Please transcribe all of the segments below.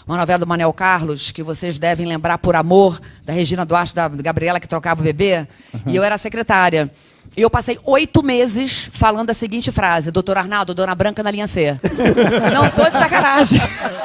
uma novela do Manuel Carlos, que vocês devem lembrar por amor, da Regina Duarte, da Gabriela, que trocava o bebê, e eu era secretária. E eu passei 8 meses falando a seguinte frase: doutor Arnaldo, Dona Branca na linha C. Não tô de sacanagem.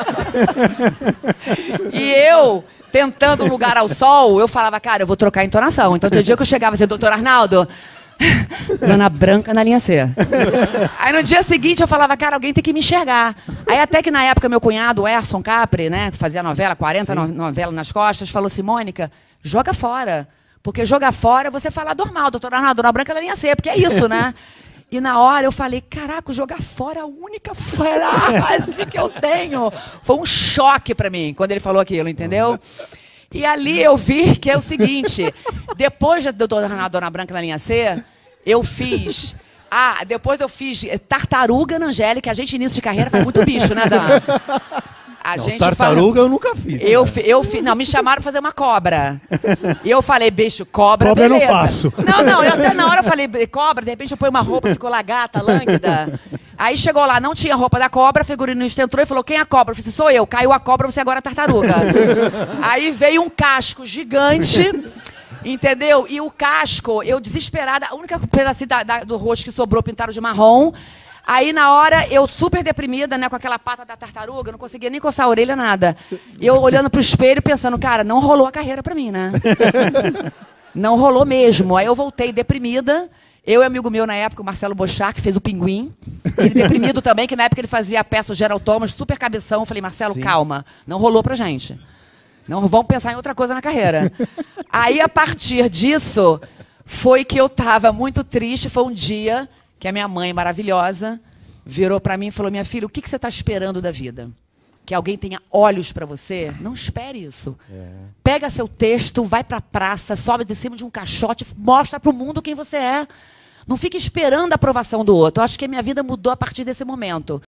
E eu, tentando um lugar ao sol, eu falava, cara, eu vou trocar a entonação. Então tinha dia que eu chegava assim, doutor Arnaldo, Dona Branca na linha C. Aí no dia seguinte eu falava, cara, alguém tem que me enxergar. Aí até que na época meu cunhado, o Erson Capri, né, que fazia novela, 40 novelas nas costas, falou assim, Mônica, joga fora. Porque jogar fora, você fala normal, doutor Arnaldo, Dona Branca na linha C, porque é isso, né? E na hora eu falei, caraca, jogar fora é a única frase que eu tenho. Foi um choque pra mim, quando ele falou aquilo, entendeu? E ali eu vi que é o seguinte, depois do doutor Arnaldo, Dona Branca na linha C, eu fiz... depois eu fiz Tartaruga na Angélica, a gente início de carreira faz muito bicho, né, Dan? Tartaruga eu nunca fiz. Não, me chamaram pra fazer uma cobra. E eu falei, bicho, cobra, beleza. Cobra eu não faço. Não, eu até na hora eu falei, cobra, de repente eu ponho uma roupa, ficou lá gata, lânguida. Aí chegou lá, não tinha roupa da cobra, a figurinista entrou e falou, quem é a cobra? Eu falei, sou eu, caiu a cobra, você agora é tartaruga. Aí veio um casco gigante, entendeu? E o casco, eu desesperada, a única pedacinho do rosto que sobrou pintaram de marrom. Aí, na hora, eu super deprimida, né, com aquela pata da tartaruga, não conseguia nem coçar a orelha, nada. E eu olhando pro espelho, pensando, cara, não rolou a carreira pra mim, né? Não rolou mesmo. Aí eu voltei deprimida. Eu e amigo meu na época, o Marcelo Bochar, que fez o Pinguim. Ele deprimido também, que na época ele fazia a peça o Gerald Thomas, super cabeção. Eu falei, Marcelo, Sim. calma, não rolou pra gente. Não vamos pensar em outra coisa na carreira. Aí, a partir disso, foi que eu tava muito triste. Foi um dia que a minha mãe, maravilhosa, virou para mim e falou, minha filha, o que você está esperando da vida? Que alguém tenha olhos para você? Não espere isso. Pega seu texto, vai para a praça, sobe de cima de um caixote, mostra para o mundo quem você é. Não fique esperando a aprovação do outro. Eu acho que a minha vida mudou a partir desse momento.